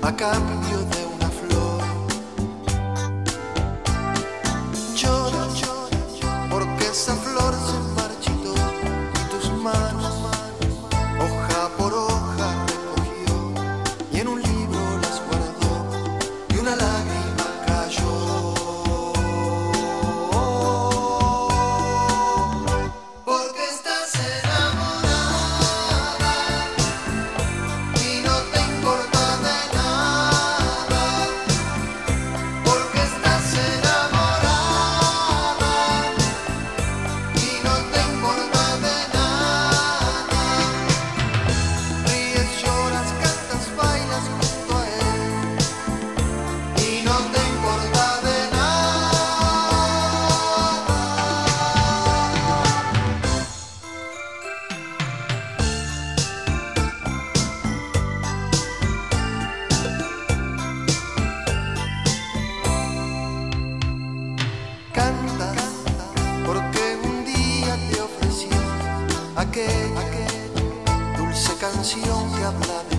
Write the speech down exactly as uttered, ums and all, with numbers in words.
a cambio de una flor. Lloras porque esa flor se marchitó y tus manos, hoja por hoja, recogió y en un libro las guardó y una lágrima cayó. Porque estás enamorada y no te importa de nada. Porque estás enamorada y no te importa de nada. Ríes, lloras, cantas, bailas junto a él y no te importa de Canta porque un día te ofrecí aquella dulce canción que habla de